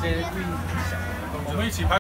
些运小的动作。 我们一起拍。